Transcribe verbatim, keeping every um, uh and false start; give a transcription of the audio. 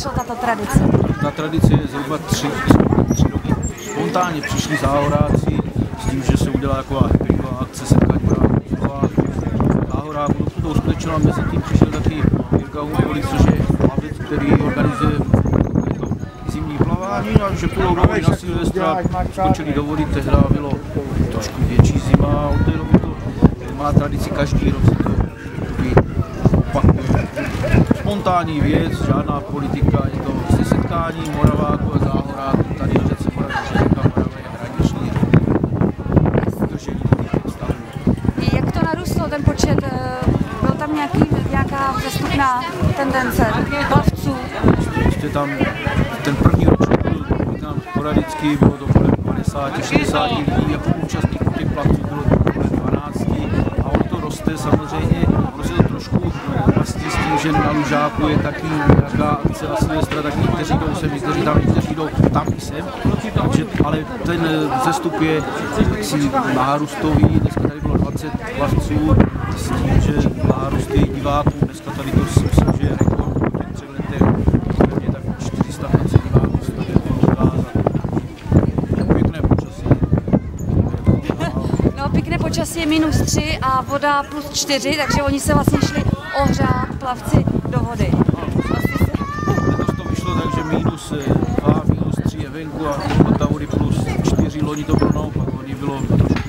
začala tato tradice? Ta tradice je zhruba tři, tři roky. Spontánně přišli záhoráci s tím, že se udělá taková happeningová akce setkání záhoráků. To uskutečnila, mezi tím přišel taky Jirka Humpolík, což je plavec, který organizuje zimní plavání, a že půjdou do vody na Silvestra, skočili do vody, tehdy bylo trošku větší zima a od té doby to má tradici každý rok se to opakuje. Spontánní věc, žádná politika, je to se setkání Moraváků a záhoráků, tady v řece Morava, řeka Morava je hraniční držení těch stavů. Jak to narůstlo, ten počet? Byl tam nějaký, nějaká vzestupná tendence plavců? Prostě tam ten první ročník byl sporadický, bylo to kolem padesát šedesát lidí, jako účastníků těch plavců bylo to kolem dvanáct a ono to roste samozřejmě, ono se to trošku vlastně s tím, že na lužáku je taky nějaká akce na Silvestra, tak někteří jdou sem, někteří tam, někteří jdou tam i sem, takže, ale ten vzestup je si nárůstový, dneska tady bylo dvacet plavců s tím, že nárůst je diváků, dneska tady to si myslím, že je rekord po těch třech letech, je tak čtyři sta dvacet diváků se tady ukázat. Pěkné počasí. No, pěkné počasí je minus tři a voda plus čtyři, takže oni se vlastně šli ohřát plavci do vody. Letos to vyšlo tak, že minus dva, minus tři je venku a ta vody plus čtyři, loni to bylo naopak, loni bylo trošku